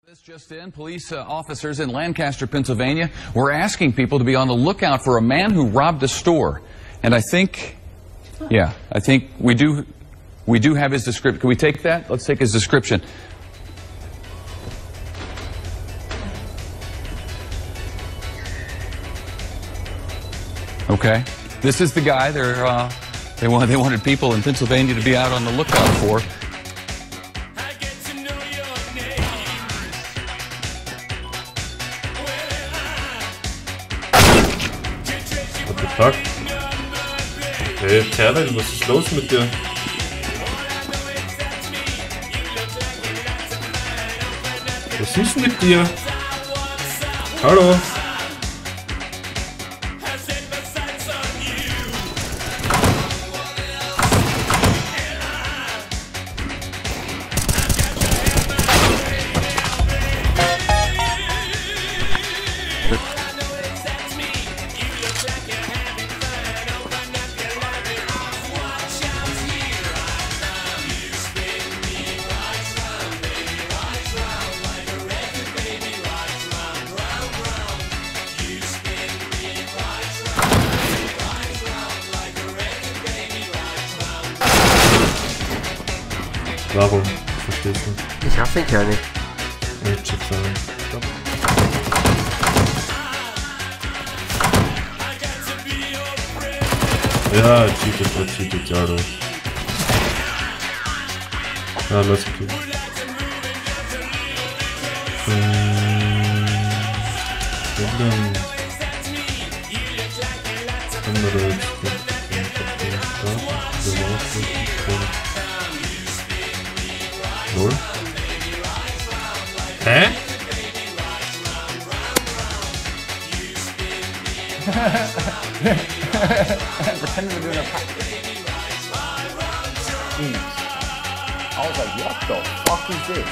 This just in, police officers in Lancaster, Pennsylvania, were asking people to be on the lookout for a man who robbed a store. And I think we do have his description. Can we take that? Let's take his description. Okay, this is the guy they wanted people in Pennsylvania to be out on the lookout for. What the fuck? Hey, Terwin, was ist los mit dir? Was ist mit dir? Hallo? Warum? Ich versteh's nicht. Ich hasse ihn ja nicht. Ich check's auch nicht. Ja, cheatet, ja, du. Ja, lass okay. Lol. Hä? Pretend we're doing a pack. I was like, what the fuck is this?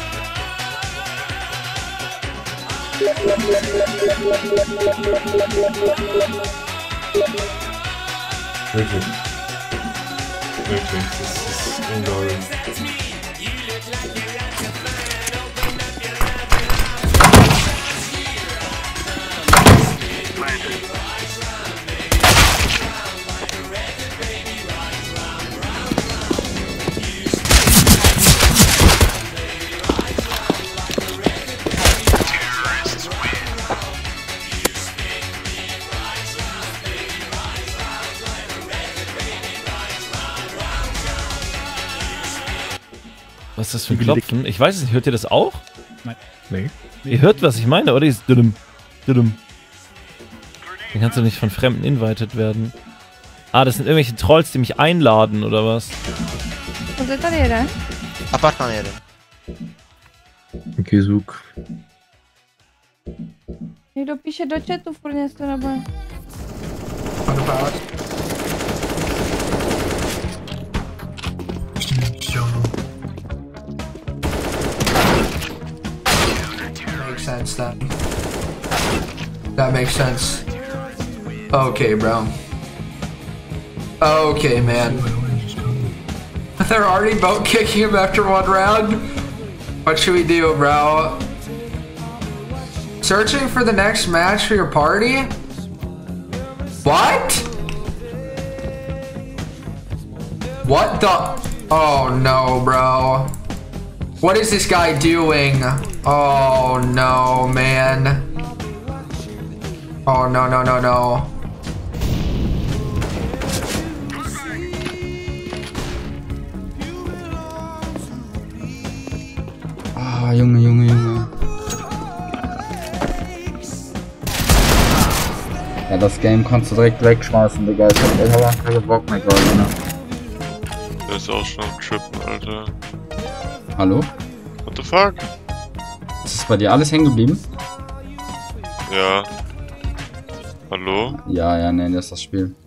Wirklich. Wirklich, das ist unglaublich. Was ist das für ein Klopfen? Ich weiß es nicht. Hört ihr das auch? Nein. Nee. Ihr hört, was ich meine, oder? Dieses Düdüm. Düdüm. Dann kannst du nicht von Fremden invited werden. Ah, das sind irgendwelche Trolls, die mich einladen, oder was? Kde tady jede? Apartman jeden. Jaký zvuk? Někdo píše do chatu furt něco nebo... Makes sense then. That makes sense. Okay, bro. Okay, man. They're already boat kicking him after one round? What should we do, bro? Searching for the next match for your party? What? What the? Oh no, bro. What is this guy doing? Oh no, man. Oh no, no, no, no. Ah, Junge. Ja, das Game kannst du direkt wegschmeißen, Digga. Ich hab keinen Bock mehr gerade, ne? Der ist auch schon am Trippen, Alter. Hallo? What the fuck? Ist das bei dir alles hängen geblieben? Ja. Hallo? Ja, nee, das ist das Spiel.